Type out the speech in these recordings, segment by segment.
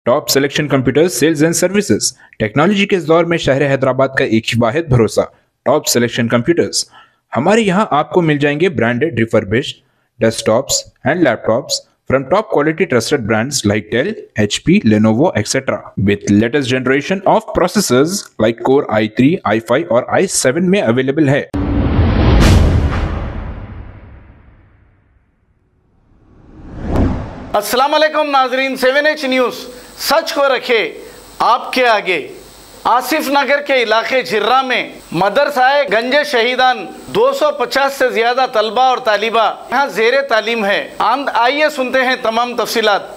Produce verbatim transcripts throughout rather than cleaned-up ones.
Top selection computers sales and services. Technology के इस दौर में शहर हैदराबाद का एक ही वाहिद भरोसा टॉप सिलेक्शन कंप्यूटर्स। हमारे यहाँ आपको मिल जाएंगे branded refurbished desktops and laptops from top quality trusted brands like Dell, H P, Lenovo, et cetera with latest generation of processors like Core i three, i five और i seven में available है। अस्सलाम वालेकुम नाजरीन, seven H news सच को रखे आपके आगे। आसिफ नगर के इलाके झिर्रा में मदरसाए गंजे शहीदान दो सौ पचास से ज़्यादा तलबा और तालिबा यहाँ ज़ेर तालीम है। आमद आइए सुनते हैं तमाम तफसीलात।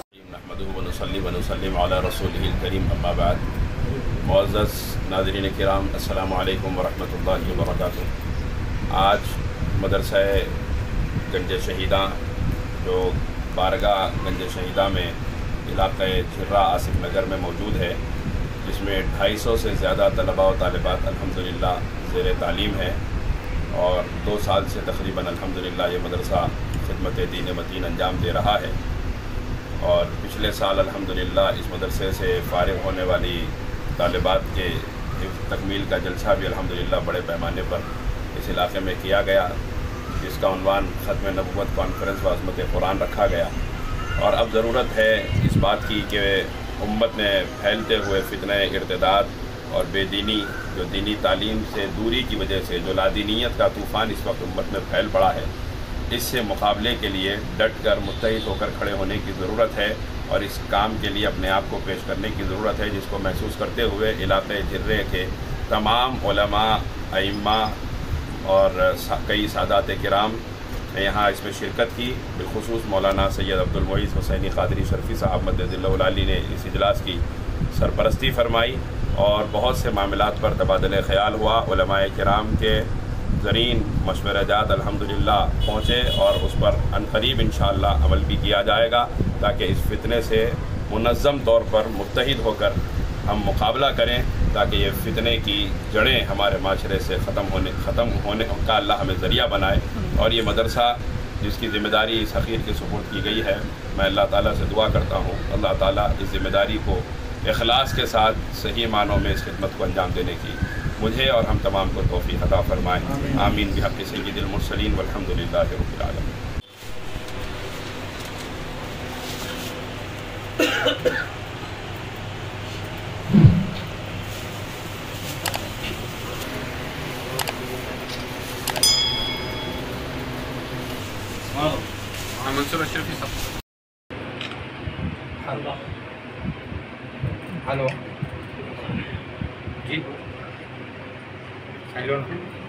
नाज़रीन किराम अस्सलामु अलैकुम वरहमतुल्लाहि वबरकातुहू। आज मदरसाए गंजे शहीदा जो बारगाह गंजे शहीदा में इलाक़े झिर्रा आसिफ नगर में मौजूद है, जिसमें ढाई सौ से ज़्यादा तलबा और तालिबात अल्हम्दुलिल्लाह ज़ेर तालीम है और दो साल से तकरीबन अल्हम्दुलिल्लाह ये मदरसा खिदमत दीन मतीन अंजाम दे रहा है। और पिछले साल अल्हम्दुलिल्लाह इस मदरसे से फ़ारिग़ होने वाली तालिबात के तकमील का जलसा भी अल्हम्दुलिल्लाह बड़े पैमाने पर इस इलाक़े में किया गया, जिसका उन्वान ख़त्म नबुव्वत कॉन्फ्रेंस व अज़मत कुरान रखा गया। और अब ज़रूरत है इस बात की कि उम्मत में फैलते हुए फितने इर्तिदाद और बेदीनी, जो दीनी तालीम से दूरी की वजह से जो लादीनियत का तूफ़ान इस वक्त उम्मत में फैल पड़ा है, इससे मुकाबले के लिए डट कर मुत्तहिद होकर खड़े होने की ज़रूरत है और इस काम के लिए अपने आप को पेश करने की ज़रूरत है, जिसको महसूस करते हुए इलाक़े झिर्रे के तमाम उलमा, अइम्मा और कई सादात किराम ने यहाँ इसमें शिरकत की। बिलखुसूस मौलाना सैयद अब्दुल मोइज़ हुसैनी क़ादरी शर्फ़ी साहब मद्दज़िल्लहुल आली ने इस इजलास की सरपरस्ती फरमाई और बहुत से मामलात पर तबादले ख़याल हुआ। उलमाए किराम के ज़रीन मशवरा जात अल्हम्दुलिल्लाह पहुँचे और उस पर अनक़रीब इंशाअल्लाह अमल भी किया जाएगा, ताकि इस फितने से मुनज़्ज़म तौर पर मुत्तहिद होकर हम मुकाबला करें, ताकि ये फितने की जड़ें हमारे माशरे से ख़त्म होने ख़त्म होने का अल्लाह हमें ज़रिया बनाए। और ये मदरसा जिसकी ज़िम्मेदारी इस हक़ीर के सुपुर्द की गई है, मैं अल्लाह ताला से दुआ करता हूँ अल्लाह ताला इस ज़िम्मेदारी को इखलास के साथ सही मानों में इस खिदमत को अंजाम देने की मुझे और हम तमाम को तौफ़ीक़ अता फ़रमाएँ। आमीन बिहक़्क़ि सय्यिदिल मुरसलीन वल्हम्दुलिल्लाहि रब्बिल आलमीन। मंसूर अशरफी साहब। हेलो हेलो जी, हेलो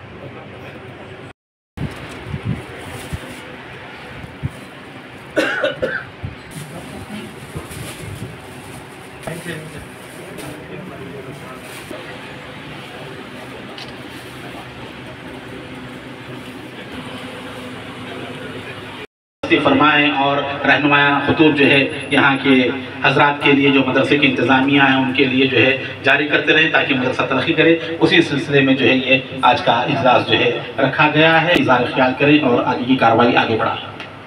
फरमाएँ और रहनुमाया खतूब जो है यहाँ के हजरात के लिए, जो मदरसे की इंतज़ामिया है उनके लिए जो है जारी करते रहें, ताकि मदरसा तरक्की करे। उसी सिलसिले में जो है ये आज का इजलास जो है रखा गया है। इज़हार ख्याल करें और आगे की कार्रवाई आगे बढ़ाएं।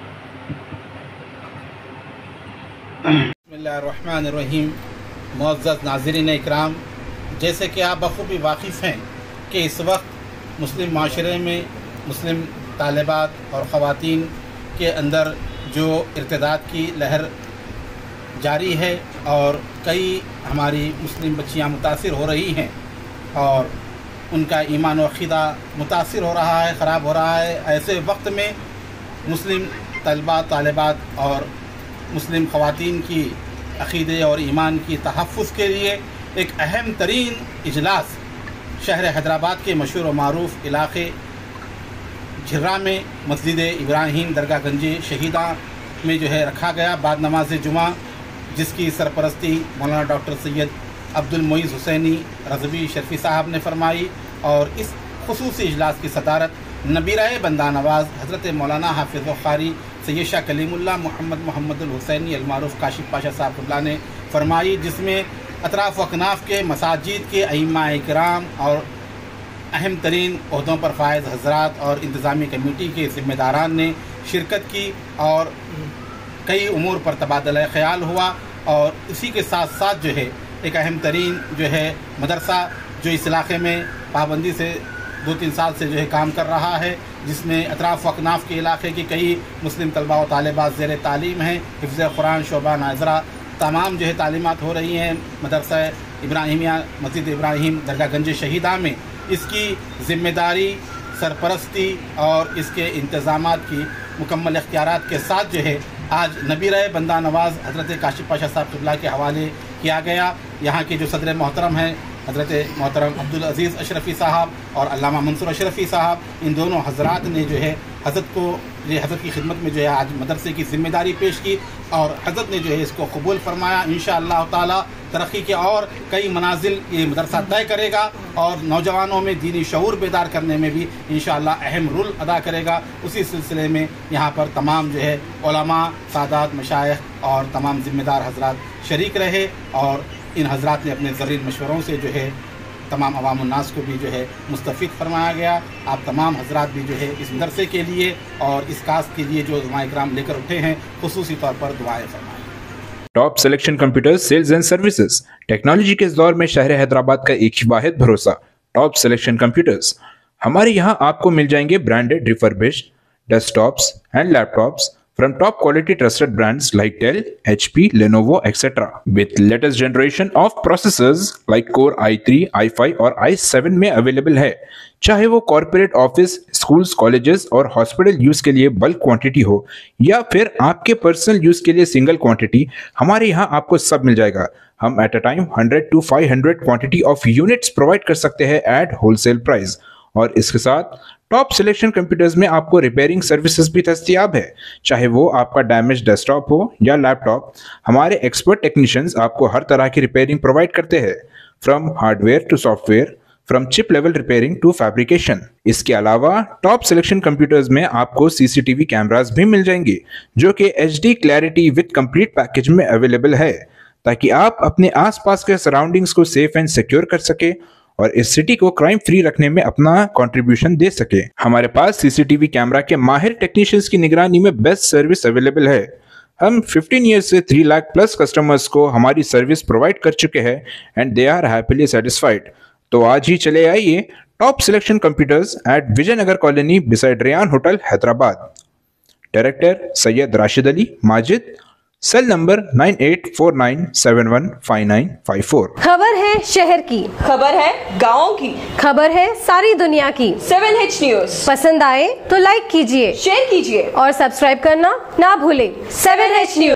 बिस्मिल्लाहिर्रहमानिर्रहीम। मुअज़्ज़ज़ नाज़रीन इकराम, जैसे कि आप बखूबी वाकिफ़ हैं कि इस वक्त मुस्लिम माशरे में मुस्लिम तालिबात और ख़वातीन के अंदर जो इर्तिदाद की लहर जारी है और कई हमारी मुस्लिम बच्चियां मुतासिर हो रही हैं और उनका ईमान व अक़ीदा मुतासिर हो रहा है, ख़राब हो रहा है। ऐसे वक्त में मुस्लिम तलबा तालिबात और मुस्लिम ख़वातीन की अक़ीदे और ईमान की तहफ़्फ़ुज़ के लिए एक अहम तरीन इजलास शहर हैदराबाद के मशहूर व मारूफ़ इलाक़े झिर्रा में मस्जिद इब्राहीम दरगाह गंजे शहीदा में जो है रखा गया बाद नमाज जुमा, जिसकी सरपरस्ती मौलाना डॉक्टर सैयद अब्दुल मोइज़ हुसैनी रज़वी शर्फ़ी साहब ने फरमाई। और इस खुसूसी इजलास की सदारत नबीराए बंदा नवाज़ हज़रत मौलाना हाफ़िज़ व क़ारी सैयद शाह कलीमुल्लाह मोहम्मद मोहम्मद हुसैनी अलमारूफ़ काशिफ़ पाशा साहब ने फरमाई, जिसमें अतराफ़ व अकनाफ़ के मसाजिद के अइम्मा इकराम और अहम तरीन ओहदों पर फायज़ हज़रात और इंतज़ामी कमेटी के ज़िम्मेदारान ने शिरकत की और कई उमूर पर तबादला ख़याल हुआ। اور اسی کے ساتھ ساتھ جو ہے ایک اہم ترین جو ہے مدرسہ جو اس علاقے میں پابندی سے دو تین سال سے جو ہے کام کر رہا ہے، جس میں اطراف و اکناف کے علاقے کی کئی مسلم طلباء و طالبات زیر تعلیم ہیں. حفظ قرآن شعبہ ناظرہ تمام جو ہے تعلیمات ہو رہی ہیں مدرسہ ابراہیمیہ مسجد ابراہیم درگاہ گنج شہیدہ میں. اس کی ذمہ داری، سرپرستی اور اس کے انتظامات کی مکمل اختیارات کے ساتھ جو ہے آج نبی رائے بندہ نواز حضرت کاشف پاشا صاحب قبلہ کے حوالے کیا گیا. یہاں کے جو صدر محترم ہیں حضرت محترم عبدالعزیز اشرفی صاحب اور علامہ منصور اشرفی صاحب، ان دونوں حضرات نے جو ہے حضرت کو یہ حضرت کی خدمت میں جو ہے آج مدرسے کی ذمہ داری پیش کی اور حضرت نے جو ہے اس کو قبول فرمایا. انشاءاللہ تعالی ترقی کے اور کئی منازل یہ مدرسہ طے کرے گا اور نوجوانوں میں دینی شعور بیدار کرنے میں بھی انشاءاللہ اہم رول ادا کرے گا. اسی سلسلے میں یہاں پر تمام جو ہے علماء، سادات، مشائخ اور تمام ذمہ دار حضرات شریک رہے اور ان حضرات نے اپنے زرعی مشوروں سے جو ہے تمام عوام الناس کو بھی جو ہے مستفید فرمایا گیا. آپ تمام حضرات بھی جو ہے اس مدرسے کے لیے اور اس کاس کے لیے جو علماء کرام لے کر اٹھے ہیں خصوصی طور پر دعائیں فرمائیں. Top selection computers sales and services. Technology کے اس دور میں شہر حیدرآباد کا ایک ہی واحد بھروسہ ٹاپ سلیکشن کمپیوٹرز. ہمارے یہاں آپ کو مل جائیں گے branded refurbished desktops and laptops from top quality trusted brands like Dell, H P, Lenovo, et cetera. With latest generation of processors like Core i three, i five اور i seven میں available ہے. چاہے وہ corporate office, schools, colleges اور hospital use کے لیے بلک quantity ہو یا پھر آپ کے پرسنل یوز کے لیے سنگل کوانٹٹی، ہمارے یہاں آپ کو سب مل جائے گا. ہم at a time hundred to five hundred quantity of units provide کر سکتے ہیں ایٹ ہول سیل پرائز. اور اس کے ساتھ ٹاپ سلیکشن کمپیوٹرز میں آپ کو ریپیئرنگ سروسز بھی دستیاب ہے. چاہے وہ آپ کا ڈیمیج ڈیسک ٹاپ ہو یا لیپ ٹاپ، ہمارے ایکسپرٹ ٹیکنیشینز آپ کو ہر طرح کی ریپیئرنگ پرووائڈ کرتے ہیں، from hardware to software, from chip level repairing to fabrication. اس کے علاوہ ٹاپ سلیکشن کمپیوٹرز میں آپ کو سی سی ٹی وی کیمراز بھی مل جائیں گے جو کہ H D clarity with complete package میں اویلیبل ہے، تاکہ آپ اپنے آس پاس کے سراؤنڈنگز کو سیف اینڈ سیکیور کر سکے اور اس سٹی کو کرائم فری رکھنے میں اپنا کنٹریبیوشن دے سکے. ہمارے پاس سی سی ٹی وی کیمرہ کے ماہر ٹیکنیشینز کی نگرانی میں بیسٹ سروس اویلیبل ہے. ہم ففٹین ایئر سے تھری لاکھ پلس کسٹمرز کو ہماری سروس پرووائڈ کر چکے ہیں and they are happily satisfied. تو آج ہی چلے آئیے top selection computers at Vijay Nagar colony beside Ryan hotel Hyderabad. Director Syed Rashid Ali Majid. Cell number nine eight four nine seven one five nine five four. خبر ہے شہر کی، خبر ہے گاؤں کی، خبر ہے ساری دنیا کی. سیون ایچ نیوز پسند آئے تو لائک کیجئے، شیئر کیجئے اور سبسکرائب کرنا نہ بھولیں. Seven H news.